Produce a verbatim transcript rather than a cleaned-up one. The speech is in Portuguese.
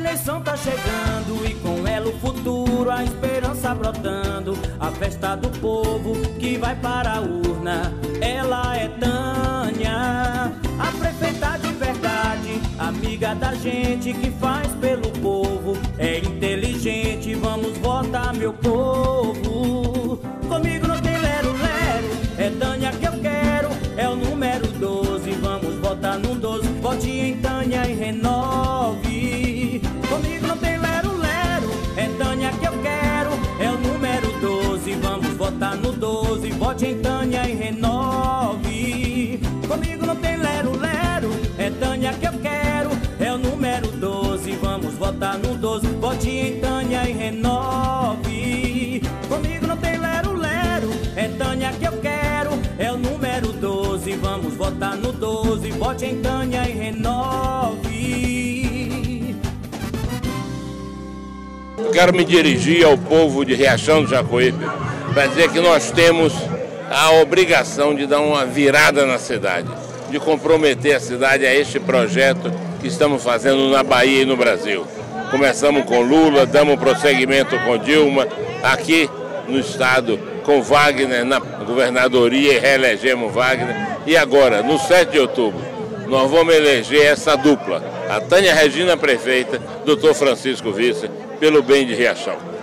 eleição tá chegando e com ela o futuro, a esperança brotando. A festa do povo que vai para a urna, ela é Tânia, a prefeita de verdade, amiga da gente que faz pelo povo. É inteligente, vamos votar, meu povo. Comigo não tem lero-lero, é Tânia que eu quero, é o número doze, vamos votar no doze. Vote em Tânia e renove. Comigo não tem lero-lero, é Tânia que eu quero, é o número doze, vamos votar no doze. Vote em Tânia e renove. Comigo não tem lero-lero, é Tânia que eu quero, é o número doze, vamos votar no doze. Vote em Tânia e renove. Comigo não tem lero-lero, é Tânia que eu quero, é o número doze, vamos votar no doze. Vote em Tânia e renove. Quero me dirigir ao povo de Riachão do Jacuípe para dizer que nós temos a obrigação de dar uma virada na cidade, de comprometer a cidade a este projeto que estamos fazendo na Bahia e no Brasil. Começamos com Lula, damos prosseguimento com Dilma, aqui no estado com Wagner na governadoria e reelegemos Wagner. E agora, no sete de outubro, nós vamos eleger essa dupla, a Tânia Regina prefeita, doutor Francisco Vice, pelo bem de Riachão.